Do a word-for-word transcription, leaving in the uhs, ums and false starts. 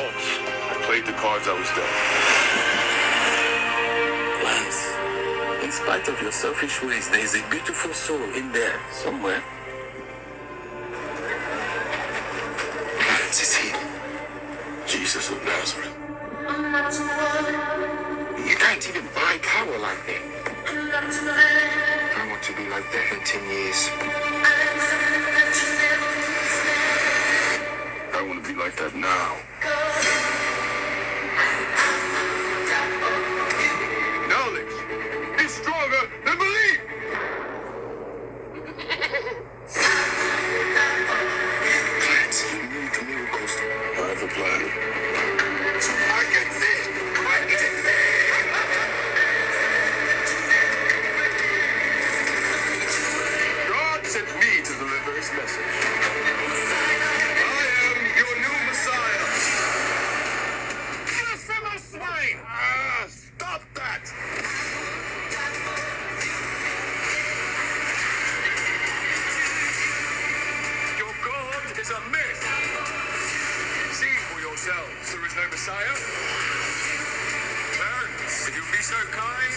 cards. I played the cards I was dealt. Lance, in spite of your selfish ways, there is a beautiful soul in there somewhere. Lance, is he Jesus of Nazareth? You can't even buy power like that. I want to be like that in ten years. I want to be like that now. Knowledge is stronger than belief. Plans, you need the miracles. I have a plan. I can see it. I can see it. God sent me to deliver his message. Ah, stop that! Your God is a myth. See for yourselves, there is no Messiah. Then, if you'll be so kind,